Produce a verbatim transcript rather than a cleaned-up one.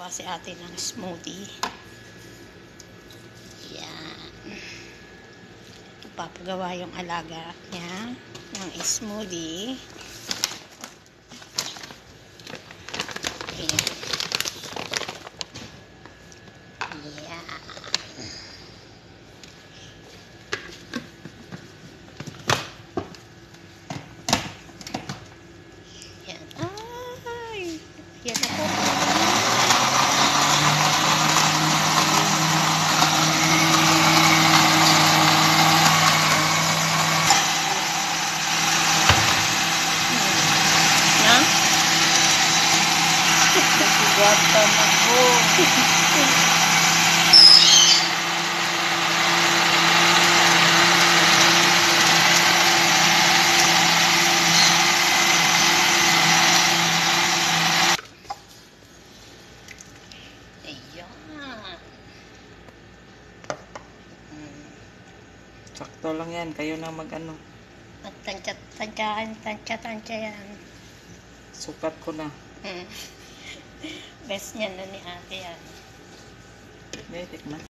Gagawa si ate ng smoothie. Yan. Papagawa yung alaga niya ng smoothie. Ayan. Ayan. Ayan. Ay! Ayan ako. Gata na po. Ayan. Sakto lang yan. Kayo na mag-ano. Magtansya-tansyahan, tansya-tansya yan. Sukat ko na. Mm. Best niya na ni ate yan. May tikman.